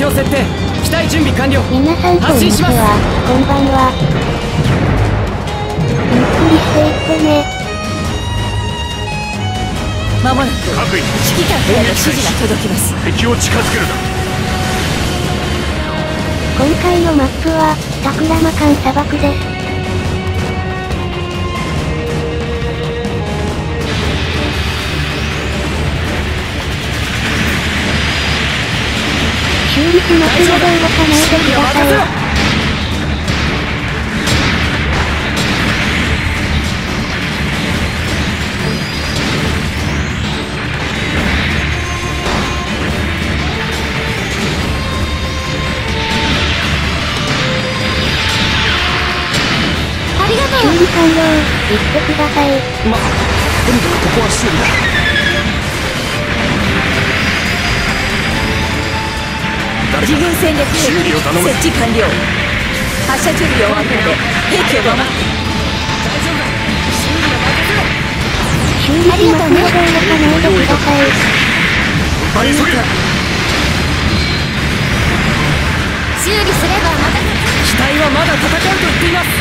標設定。機体準備完了。 皆さんこんにちは。こんばんは。ゆっくりしていってね。 まもなく指揮官からの指示が届きます。 敵を近づけるな。 今回のマップはタクラマカン砂漠です。修理しますので動かないでください。 ありがとう。 修理完了。行ってください。 とにかくここは修理だ。 自軍戦略兵器設置完了。発射準備を終わって兵器を守って。 大丈夫だ。修理は任せろ。 修理しますので動かないでください。 急げ。 修理すればまだ。 機体はまだ戦うと言っています。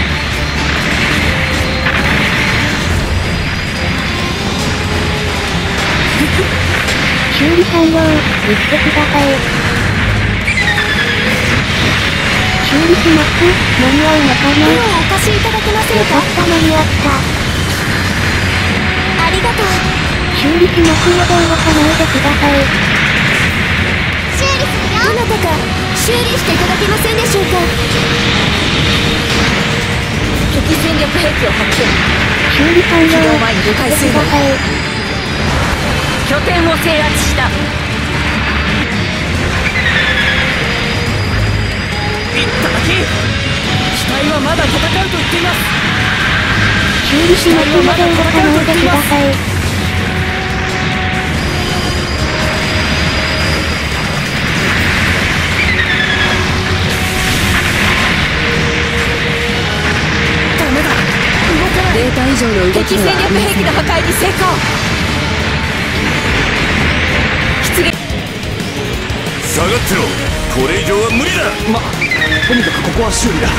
修理完了。行ってください。修理します。間に合うのかな。 手をお貸しいただけませんか。 よかった、間に合った。 ありがとう。 修理しますので動かないでください。 修理するよ。どなたか修理していただけませんでしょうか。敵戦力兵器を発見。 修理完了。 起動前に迂回するの。拠点を制圧した。 いっただき。機体はまだ戦うと言っています。 修理しますので動かないでください。 ダメだ。動かない。 0以上の動き敵戦略兵器の破壊に成功。出撃。 下がってろ。これ以上は無理だ。 とにかくここは修理だ。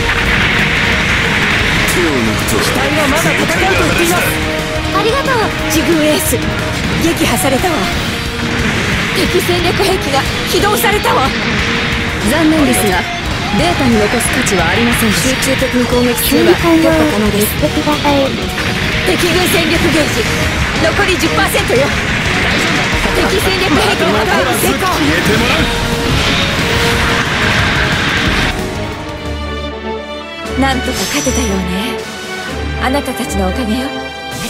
手を抜くと機体はまだ戦うと言っています。 ありがとう。自軍エース撃破されたわ。敵戦略兵器が起動されたわ。残念ですがデータに残す価値はありません。集中的に攻撃す修れば理完了。 突破可能です。 行ってください。 敵軍戦力ゲージ残り 10% よ。敵戦略兵器の破壊に成功。 消えてもらう。 なんとか勝てたようね。あなたたちのおかげよ。ありがとう。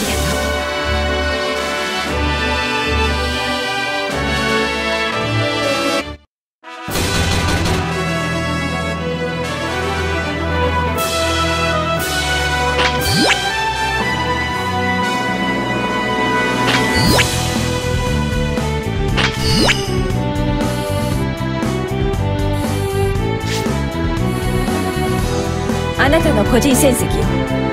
あなたの個人戦績よ。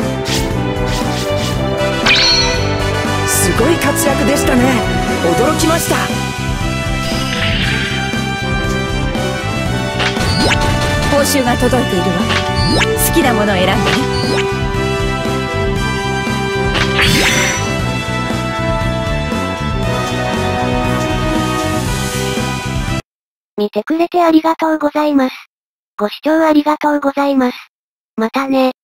すごい活躍でしたね。驚きました。 報酬が届いているわ。好きなものを選んでね。 見てくれてありがとうございます。ご視聴ありがとうございます。またね。